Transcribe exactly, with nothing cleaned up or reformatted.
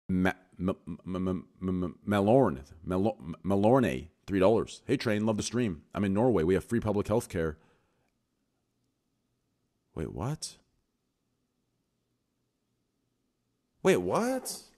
Ma- M- M- M- Malorn, Malo- Malorne, three dollars. Hey, Train, love the stream. I'm in Norway. We have free public health care. Wait, what? Wait, what?